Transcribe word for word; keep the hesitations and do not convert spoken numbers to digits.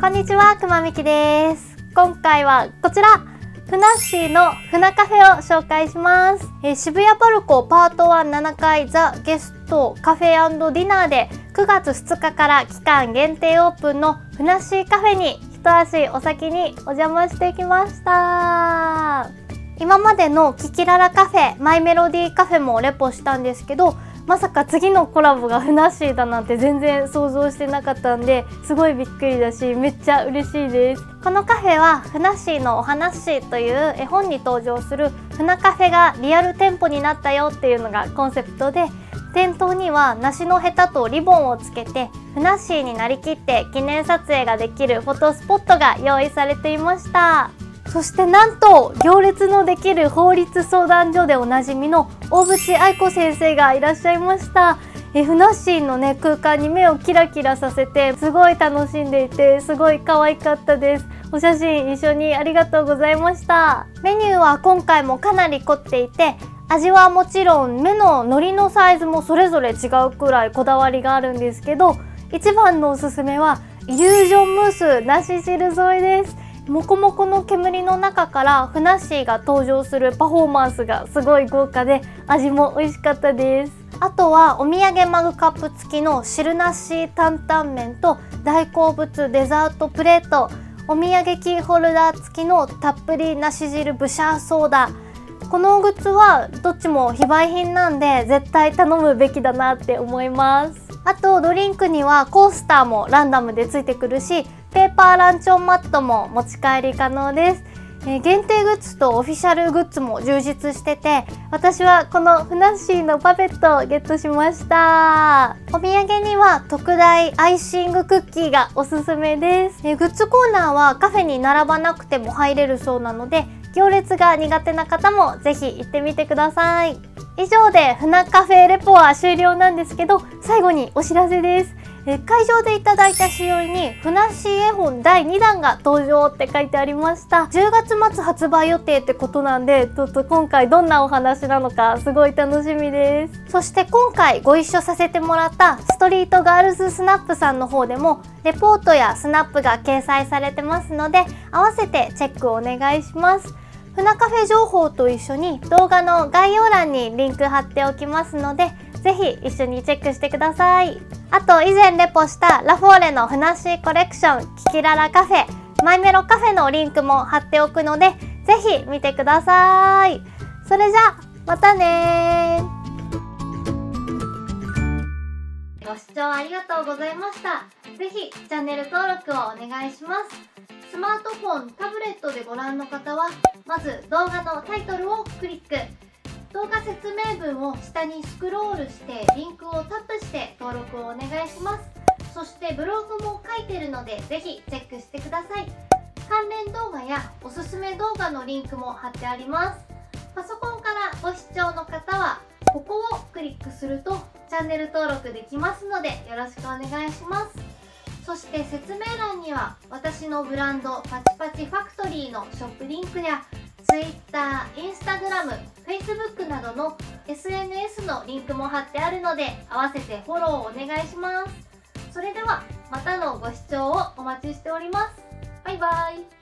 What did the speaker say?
こんにちは、くまみきです。今回はこちら、ふなっしーのふなカフェを紹介します。えー、渋谷パルコパートワンななかいザ・ゲストカフェ&ディナーでくがつふつかから期間限定オープンのふなっしーカフェに一足お先にお邪魔してきました。今までのキキララカフェ、マイメロディーカフェもレポしたんですけど、まさか次のコラボがふなっしーだなんて全然想像してなかったんで、すごいびっくりだしめっちゃ嬉しいです。このカフェはふなっしーのお話という絵本に登場するふなカフェがリアル店舗になったよっていうのがコンセプトで、店頭には梨のヘタとリボンをつけてふなっしーになりきって記念撮影ができるフォトスポットが用意されていました。そしてなんと行列のできる法律相談所でおなじみの大渕愛子先生がいらっしゃいました。えふなっしーのね空間に目をキラキラさせてすごい楽しんでいて、すごい可愛かったです。お写真一緒にありがとうございました。メニューは今回もかなり凝っていて、味はもちろん目の海苔のサイズもそれぞれ違うくらいこだわりがあるんですけど、一番のおすすめはイリュージョンムース梨汁添えです。もこもこの煙の中からふなっしーが登場するパフォーマンスがすごい豪華で、味も美味しかったです。あとはお土産マグカップ付きの汁なし担々麺と大好物デザートプレート、お土産キーホルダー付きのたっぷり梨汁ブシャーソーダ。このグッズはどっちも非売品なんで絶対頼むべきだなって思います。あとドリンクにはコースターもランダムでついてくるし、ペーパーランチョンマットも持ち帰り可能です。えー、限定グッズとオフィシャルグッズも充実してて、私はこのふなっしーのパペットをゲットしました。お土産には特大アイシングクッキーがおすすめです。えー、グッズコーナーはカフェに並ばなくても入れるそうなので、行列が苦手な方もぜひ行ってみてください。以上でふなカフェレポは終了なんですけど、最後にお知らせです。え会場でいただいたしおりにふなっしー絵本だいにだんが登場って書いてありました。じゅうがつまつ発売予定ってことなんで、ちょっと今回どんなお話なのかすごい楽しみです。そして今回ご一緒させてもらったストリートガールズスナップさんの方でもレポートやスナップが掲載されてますので、合わせてチェックお願いします。ふなカフェ情報と一緒に動画の概要欄にリンク貼っておきますので、ぜひ一緒にチェックしてください。あと以前レポしたラフォーレのふなっしーコレクションキキララカフェ、マイメロカフェのリンクも貼っておくので、ぜひ見てください。それじゃまたねー。ご視聴ありがとうございました。ぜひチャンネル登録をお願いします。スマートフォン、タブレットでご覧の方は、まず動画のタイトルをクリック。動画説明文を下にスクロールしてリンクをタップして登録をお願いします。そしてブログも書いてるのでぜひチェックしてください。関連動画やおすすめ動画のリンクも貼ってあります。パソコンからご視聴の方はここをクリックするとチャンネル登録できますのでよろしくお願いします。そして説明欄には私のブランドパチパチファクトリーのショップリンクや Twitter、Instagram、Facebook などの エスエヌエス のリンクも貼ってあるので、合わせてフォローをお願いします。それではまたのご視聴をお待ちしております。バイバイ。